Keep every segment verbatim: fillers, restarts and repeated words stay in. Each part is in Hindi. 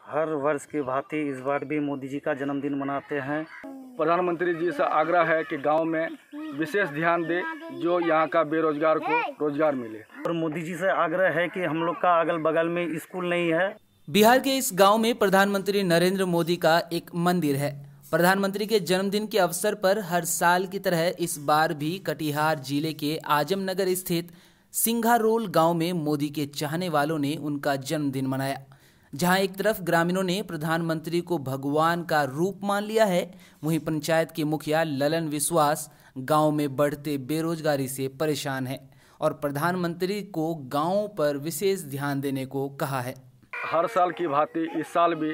हर वर्ष की भांति इस बार भी मोदी जी का जन्मदिन मनाते हैं। प्रधानमंत्री जी से आग्रह है कि गांव में विशेष ध्यान दे, जो यहाँ का बेरोजगार को रोजगार मिले। और मोदी जी से आग्रह है कि हम लोग का अगल बगल में स्कूल नहीं है। बिहार के इस गांव में प्रधानमंत्री नरेंद्र मोदी का एक मंदिर है। प्रधानमंत्री के जन्मदिन के अवसर पर हर साल की तरह इस बार भी कटिहार जिले के आजमनगर स्थित सिंघारोल गांव में मोदी के चाहने वालों ने उनका जन्मदिन मनाया। जहां एक तरफ ग्रामीणों ने प्रधानमंत्री को भगवान का रूप मान लिया है, वहीं पंचायत के मुखिया ललन विश्वास गांव में बढ़ते बेरोजगारी से परेशान है और प्रधानमंत्री को गांव पर विशेष ध्यान देने को कहा है। हर साल की भांति इस साल भी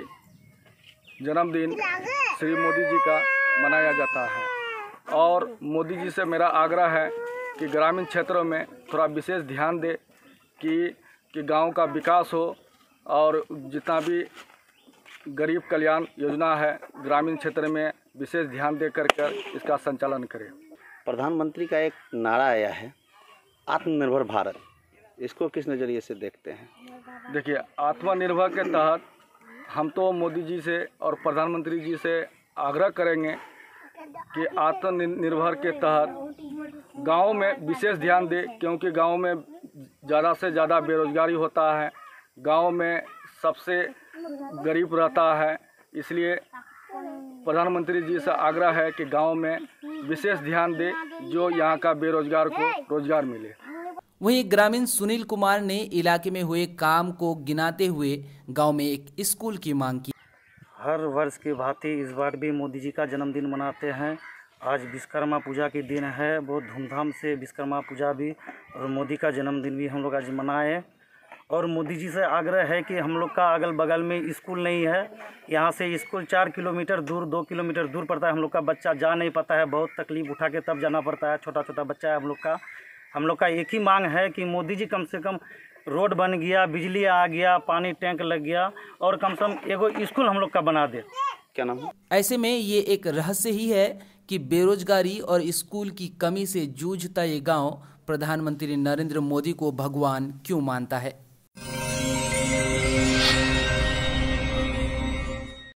जन्मदिन श्री मोदी जी का मनाया जाता है और मोदी जी से मेरा आग्रह है कि ग्रामीण क्षेत्रों में थोड़ा विशेष ध्यान दे कि कि गांव का विकास हो और जितना भी गरीब कल्याण योजना है ग्रामीण क्षेत्र में विशेष ध्यान दे कर कर इसका संचालन करें। प्रधानमंत्री का एक नारा आया है, आत्मनिर्भर भारत, इसको किस नज़रिए से देखते हैं? देखिए, आत्मनिर्भर के तहत हम तो मोदी जी से और प्रधानमंत्री जी से आग्रह करेंगे कि आत्मनिर्भर के तहत गांव में विशेष ध्यान दे, क्योंकि गांव में ज़्यादा से ज़्यादा बेरोजगारी होता है, गांव में सबसे गरीब रहता है। इसलिए प्रधानमंत्री जी से आग्रह है कि गांव में विशेष ध्यान दे, जो यहाँ का बेरोजगार को रोजगार मिले। वहीं ग्रामीण सुनील कुमार ने इलाके में हुए काम को गिनाते हुए गांव में एक स्कूल की मांग की। हर वर्ष की भांति इस बार भी मोदी जी का जन्मदिन मनाते हैं। आज विश्वकर्मा पूजा के दिन है, बहुत धूमधाम से विश्वकर्मा पूजा भी और मोदी का जन्मदिन भी हम लोग आज मनाए। और मोदी जी से आग्रह है कि हम लोग का अगल बगल में स्कूल नहीं है। यहाँ से स्कूल चार किलोमीटर दूर दो किलोमीटर दूर पड़ता है। हम लोग का बच्चा जा नहीं पाता है, बहुत तकलीफ उठा के तब जाना पड़ता है। छोटा छोटा बच्चा है हम लोग का। हम लोग का एक ही मांग है कि मोदी जी कम से कम रोड बन गया, बिजली आ गया, पानी टैंक लग गया और कम से कम एगो स्कूल हम लोग का बना दे। क्या नाम है? ऐसे में ये एक रहस्य ही है कि बेरोजगारी और स्कूल की कमी से जूझता ये गांव प्रधानमंत्री नरेंद्र मोदी को भगवान क्यों मानता है।